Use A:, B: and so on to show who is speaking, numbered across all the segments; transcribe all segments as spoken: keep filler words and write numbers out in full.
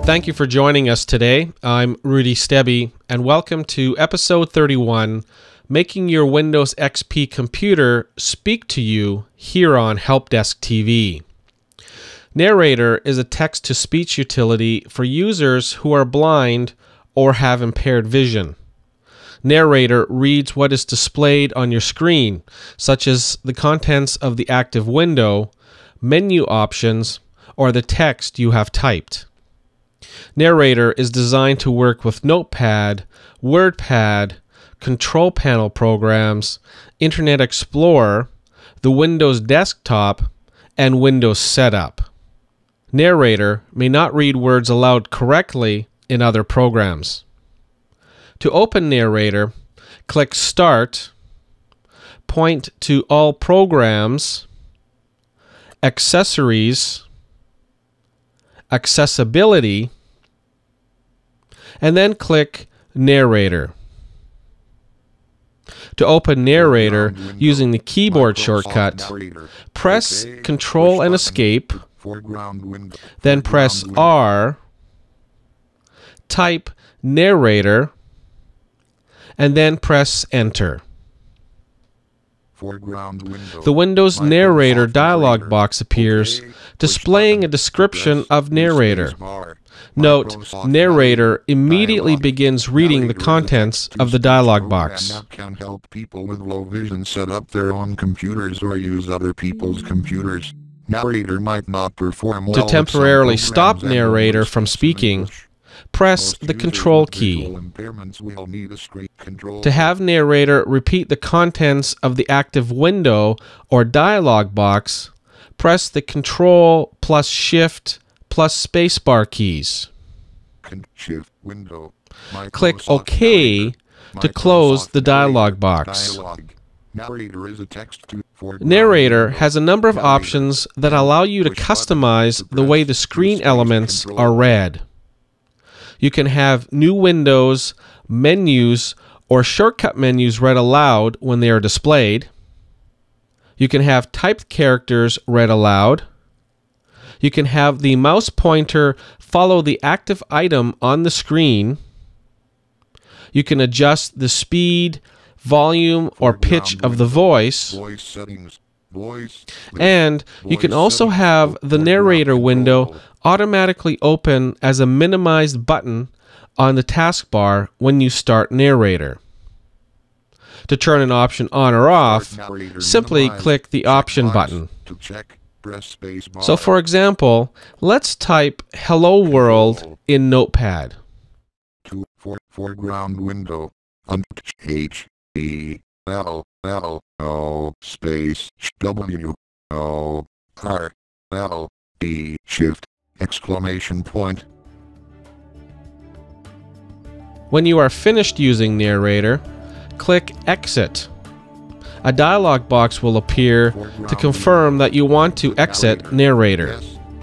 A: Thank you for joining us today. I'm Rudy Stebby, and welcome to episode thirty-one, Making Your Windows X P Computer Speak to You here on HelpDeskTV. Narrator is a text-to-speech utility for users who are blind or have impaired vision. Narrator reads what is displayed on your screen, such as the contents of the active window, menu options, or the text you have typed. Narrator is designed to work with Notepad, WordPad, Control Panel programs, Internet Explorer, the Windows desktop, and Windows Setup. Narrator may not read words aloud correctly in other programs. To open Narrator, click Start, point to All Programs, Accessories, Accessibility, and then click Narrator. To open Narrator using the keyboard shortcut, press Control and Escape, then press R, type Narrator, and then press Enter. The Windows Narrator dialog box appears, displaying a description of Narrator. Note, Narrator immediately begins reading the contents of the dialog box.
B: That can help people with low vision set up their own computers or use other people's computers. Narrator might not perform well.
A: To temporarily stop Narrator from speaking, press the Control key. To have Narrator repeat the contents of the active window or dialog box, press the Control plus Shift plus Spacebar keys. Click OK to close the dialog box. Narrator has a number of options that allow you to customize the way the screen elements are read. You can have new windows, menus, or shortcut menus read aloud when they are displayed. You can have typed characters read aloud. You can have the mouse pointer follow the active item on the screen. You can adjust the speed, volume, or pitch of the voice. And you can also have the Narrator window automatically open as a minimized button on the taskbar when you start Narrator. To turn an option on or off, simply click the Option button. So for example, let's type Hello World in Notepad.
B: Foreground window. H E L L O space W O R L D Shift exclamation point.
A: When you are finished using Narrator, click Exit. A dialog box will appear to confirm that you want to exit Narrator.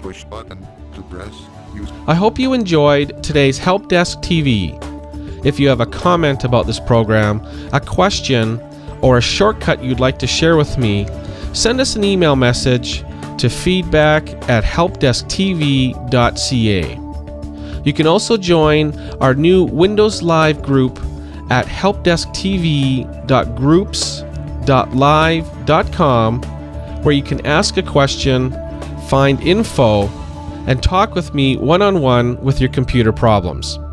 A: I hope you enjoyed today's HelpDeskTV. If you have a comment about this program, a question, or a shortcut you'd like to share with me, send us an email message to feedback at helpdesk T V dot C A. You can also join our new Windows Live group at helpdesk T V dot groups dot live dot com, where you can ask a question, find info, and talk with me one-on-one with your computer problems.